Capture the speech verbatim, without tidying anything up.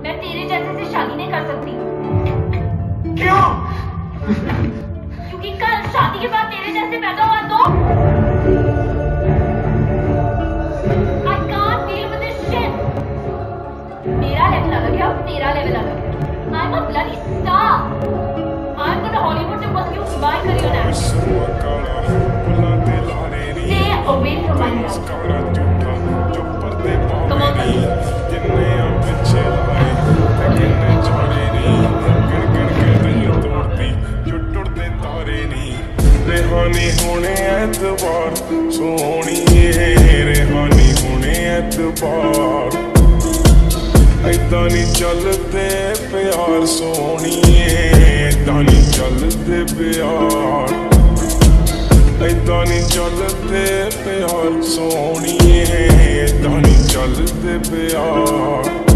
मैं तेरे जैसे से शादी नहीं कर सकती। क्यों? क्योंकि कल शादी के बाद तेरे जैसे पैदा हुआ तो I can't deal with this shit. मेरा लेवल अलग है और तेरा लेवल अलग है। I'm a bloody star. I'm gonna Hollywood to pursue my career now. Stay away from my house. Come on, buddy. रेहानी होने एतबार सोहणीए रेहानी होने एतबार ऐदा नी चलदे प्यार सोहणीए ऐदा नी चलदे प्यार ऐदा नी चलदे प्यार सोहणीए ऐदा नी चलदे प्यार।